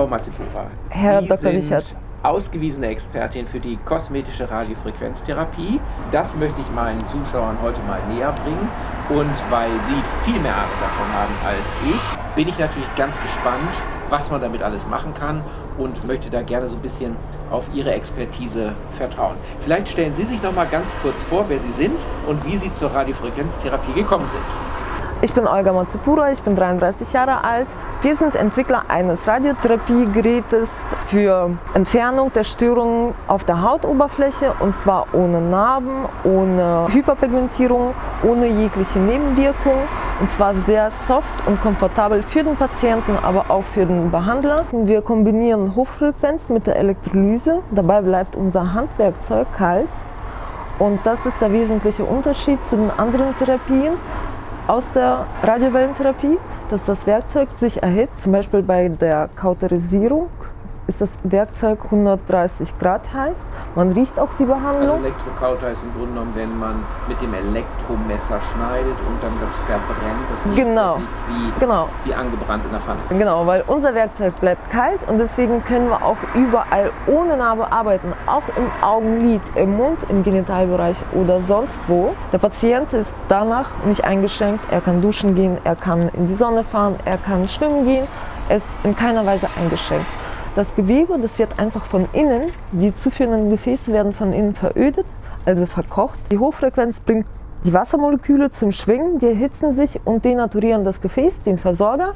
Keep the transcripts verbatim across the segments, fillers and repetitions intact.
Frau Matzipura, Herr Sie Doktor sind Wichert. ausgewiesene Expertin für die kosmetische Radiofrequenztherapie. Das möchte ich meinen Zuschauern heute mal näher bringen. Und weil Sie viel mehr Ahnung davon haben als ich, bin ich natürlich ganz gespannt, was man damit alles machen kann und möchte da gerne so ein bisschen auf Ihre Expertise vertrauen. Vielleicht stellen Sie sich noch mal ganz kurz vor, wer Sie sind und wie Sie zur Radiofrequenztherapie gekommen sind. Ich bin Olga Matzipura, ich bin dreiunddreißig Jahre alt. Wir sind Entwickler eines Radiotherapiegerätes für Entfernung der Störungen auf der Hautoberfläche, und zwar ohne Narben, ohne Hyperpigmentierung, ohne jegliche Nebenwirkung, und zwar sehr soft und komfortabel für den Patienten, aber auch für den Behandler. Wir kombinieren Hochfrequenz mit der Elektrolyse, dabei bleibt unser Handwerkzeug kalt, und das ist der wesentliche Unterschied zu den anderen Therapien aus der Radiowellentherapie, dass das Werkzeug sich erhitzt. Zum Beispiel bei der Kauterisierung ist das Werkzeug hundertdreißig Grad heiß. Man riecht auch die Behandlung. Also Elektrokauter ist im Grunde genommen, wenn man mit dem Elektromesser schneidet und dann das verbrennt. Das riecht Genau. wirklich wie, Genau. wie angebrannt in der Pfanne. Genau, weil unser Werkzeug bleibt kalt, und deswegen können wir auch überall ohne Narbe arbeiten, auch im Augenlid, im Mund, im Genitalbereich oder sonst wo. Der Patient ist danach nicht eingeschränkt, er kann duschen gehen, er kann in die Sonne fahren, er kann schwimmen gehen, er ist in keiner Weise eingeschränkt. Das Gewebe, das wird einfach von innen, die zuführenden Gefäße werden von innen verödet, also verkocht. Die Hochfrequenz bringt die Wassermoleküle zum Schwingen, die erhitzen sich und denaturieren das Gefäß, den Versorger.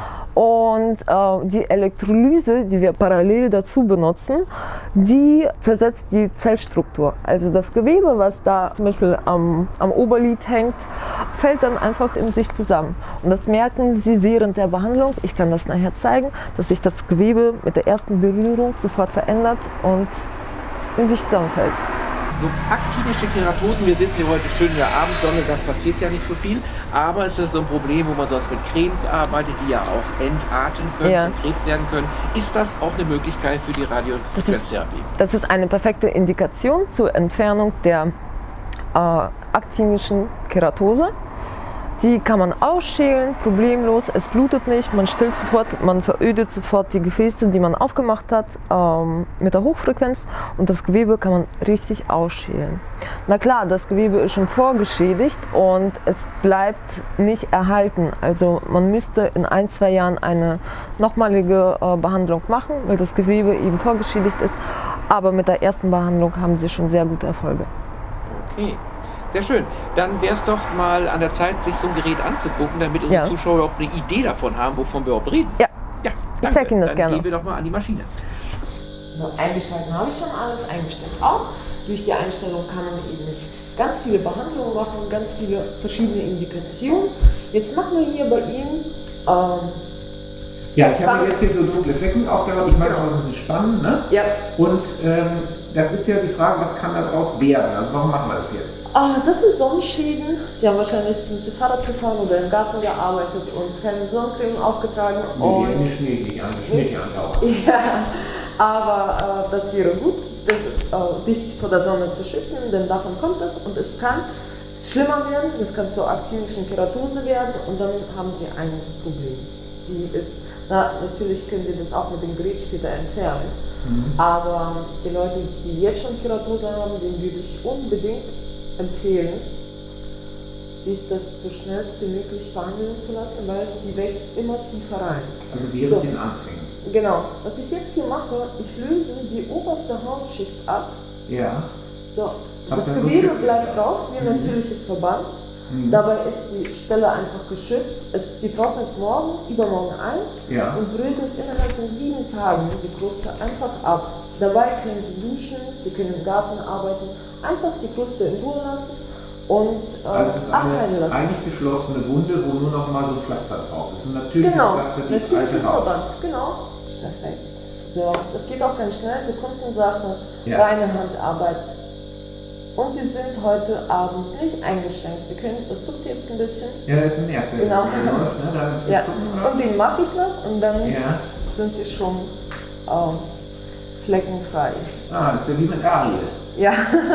Und äh, die Elektrolyse, die wir parallel dazu benutzen, die zersetzt die Zellstruktur. Also das Gewebe, was da zum Beispiel am, am Oberlid hängt, fällt dann einfach in sich zusammen. Und das merken Sie während der Behandlung. Ich kann das nachher zeigen, dass sich das Gewebe mit der ersten Berührung sofort verändert und in sich zusammenfällt. So aktinische Keratosen, wir sitzen hier heute schön in der Abendsonne, da passiert ja nicht so viel, aber es ist so ein Problem, wo man sonst mit Cremes arbeitet, die ja auch entarten können, Ja. zum Krebs werden können. Ist das auch eine Möglichkeit für die Radiofrequenztherapie? Das ist eine perfekte Indikation zur Entfernung der äh, aktinischen Keratose. Die kann man ausschälen, problemlos, es blutet nicht, man stillt sofort, man verödet sofort die Gefäße, die man aufgemacht hat, ähm, mit der Hochfrequenz, und das Gewebe kann man richtig ausschälen. Na klar, das Gewebe ist schon vorgeschädigt und es bleibt nicht erhalten, also man müsste in ein, zwei Jahren eine nochmalige äh, Behandlung machen, weil das Gewebe eben vorgeschädigt ist, aber mit der ersten Behandlung haben sie schon sehr gute Erfolge. Okay. Sehr schön. Dann wäre es doch mal an der Zeit, sich so ein Gerät anzugucken, damit unsere Ja. Zuschauer überhaupt eine Idee davon haben, wovon wir überhaupt reden. Ja, Ja, ich danke. zeige Ihnen das Dann gerne. gehen wir doch mal an die Maschine. So, eingeschalten habe ich schon alles, eingestellt auch. Durch die Einstellung kann man eben ganz viele Behandlungen machen, ganz viele verschiedene Indikationen. Jetzt machen wir hier bei Ihnen ähm, Ja, ich habe jetzt hier so dunkle Flecken aufgehauen. Ich meine, das ist ein bisschen spannend, ne? ja. Und ähm, das ist ja die Frage, was kann daraus werden? Also warum machen wir das jetzt? Ah, das sind Sonnenschäden. Sie haben wahrscheinlich sind Sie Fahrrad gefahren oder im Garten gearbeitet und keine Sonnencreme aufgetragen. Nee, und die Schnee, die an Schnee andauern. Ja, aber äh, das wäre gut, das, äh, sich vor der Sonne zu schützen, denn davon kommt es, und es kann schlimmer werden, es kann zur aktinischen Keratose werden, und dann haben Sie ein Problem. Die ist, na, natürlich können Sie das auch mit dem Gerät später entfernen, mhm. aber die Leute, die jetzt schon Keratose haben, denen würde ich unbedingt empfehlen, sich das so schnellst wie möglich behandeln zu lassen, weil sie wächst immer tiefer rein. Also während so. den Anfängen. Genau. Was ich jetzt hier mache, ich löse die oberste Hautschicht ab. Ja. So. Hab Das dann so Gewebe Stücke. bleibt drauf, wie ein Mhm. natürliches Verband. Mhm. Dabei ist die Stelle einfach geschützt. Es, die trocknet morgen, übermorgen ein Ja. und bröselt innerhalb von sieben Tagen die Kruste einfach ab. Dabei können Sie duschen, Sie können im Garten arbeiten, einfach die Kruste in Ruhe lassen und äh, Also es ist abheilen eine lassen. eigentlich geschlossene Wunde, wo nur noch mal so ein Pflaster drauf ist. Ein natürliches Genau, Pflaster, die natürliches alte Haut. Verband, genau. Perfekt. So, das geht auch ganz schnell, Sekundensache, Ja. reine Handarbeit. Und Sie sind heute Abend nicht eingeschränkt. Sie können, das zuckt jetzt ein bisschen. Ja, das ist ein Nerv. der Genau. läuft, ne? Da ist Ja. Zucken noch. Und den mache ich noch, und dann Ja. sind Sie schon ähm, fleckenfrei. Ah, das ist ja wie mit Ariel. Ja.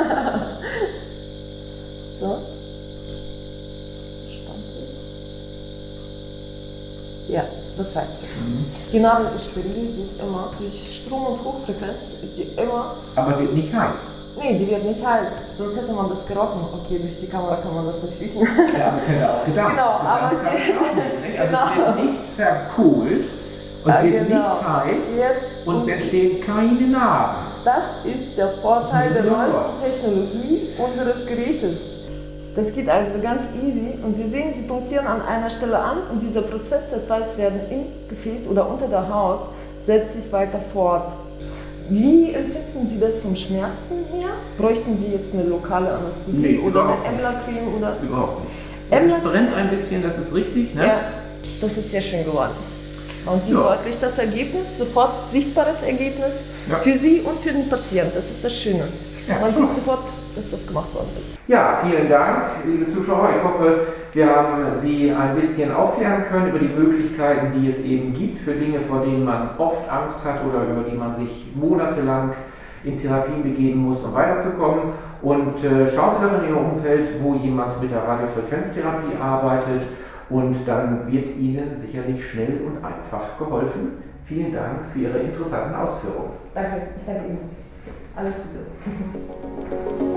So. Spannend. Ja. Das falsche. Mhm. Die Nadel ist steril, sie ist immer durch Strom und Hochfrequenz ist die immer. Aber wird nicht heiß. Nee, die wird nicht heiß, sonst hätte man das gerochen. Okay, durch die Kamera kann man das nicht riechen. Ja, aber das hätte auch gedacht. Genau, das aber das sie, auch nicht, also genau. es wird nicht verkohlt und Ja, es wird genau. nicht heiß Jetzt und es entstehen keine Narben. Das ist der Vorteil der Ja. neuesten Technologie unseres Gerätes. Das geht also ganz easy und Sie sehen, Sie punktieren an einer Stelle an und dieser Prozess des Salzwerden im Gefäß oder unter der Haut setzt sich weiter fort. Wie empfinden Sie das vom Schmerzen her? Bräuchten Sie jetzt eine lokale Anästhesie Nee, oder eine überhaupt nicht. Emla-Creme? Oder Überhaupt nicht. Emla Es brennt ein bisschen, das ist richtig, ne? Ja, das ist sehr schön geworden. Man sieht Ja. deutlich das Ergebnis, sofort sichtbares Ergebnis Ja. für Sie und für den Patienten. Das ist das Schöne. Ja, Man klar. sieht sofort, dass was gemacht worden ist. Ja, vielen Dank, liebe Zuschauer. Ich hoffe, wir haben Sie ein bisschen aufklären können über die Möglichkeiten, die es eben gibt für Dinge, vor denen man oft Angst hat oder über die man sich monatelang in Therapien begeben muss, um weiterzukommen. Und äh, schauen Sie doch in Ihr Umfeld, wo jemand mit der Radiofrequenztherapie arbeitet, und dann wird Ihnen sicherlich schnell und einfach geholfen. Vielen Dank für Ihre interessanten Ausführungen. Danke, ich danke Ihnen. Alles Gute.